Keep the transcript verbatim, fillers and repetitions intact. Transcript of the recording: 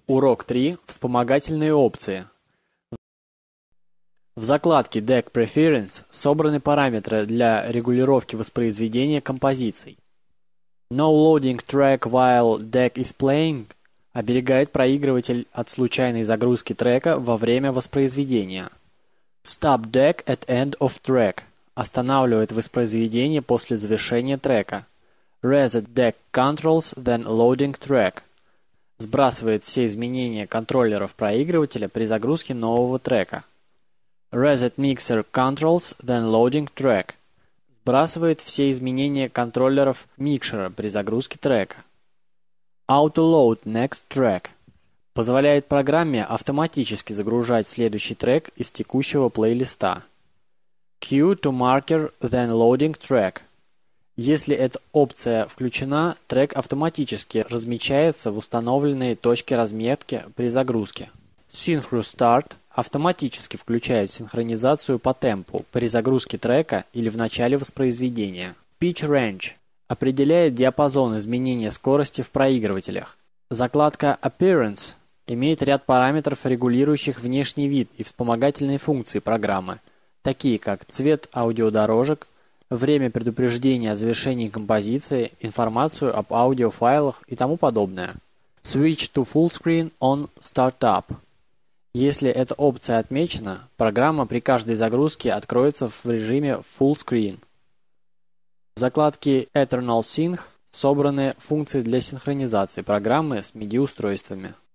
Урок три. Вспомогательные опции. В закладке Deck Preference собраны параметры для регулировки воспроизведения композиций. No loading track while deck is playing оберегает проигрыватель от случайной загрузки трека во время воспроизведения. Stop deck at end of track останавливает воспроизведение после завершения трека. Reset deck controls then loading track сбрасывает все изменения контроллеров проигрывателя при загрузке нового трека. Reset mixer controls then loading track сбрасывает все изменения контроллеров микшера при загрузке трека. Auto load next track позволяет программе автоматически загружать следующий трек из текущего плейлиста. Queue to marker then loading track если эта опция включена, трек автоматически размечается в установленные точки разметки при загрузке. Synchro Start автоматически включает синхронизацию по темпу при загрузке трека или в начале воспроизведения. Pitch Range определяет диапазон изменения скорости в проигрывателях. Закладка Appearance имеет ряд параметров, регулирующих внешний вид и вспомогательные функции программы, такие как цвет аудиодорожек, время предупреждения о завершении композиции, информацию об аудиофайлах и тому подобное. Switch to full screen on startup. Если эта опция отмечена, программа при каждой загрузке откроется в режиме full screen. В закладке Eternal Sync собраны функции для синхронизации программы с ми ди-устройствами.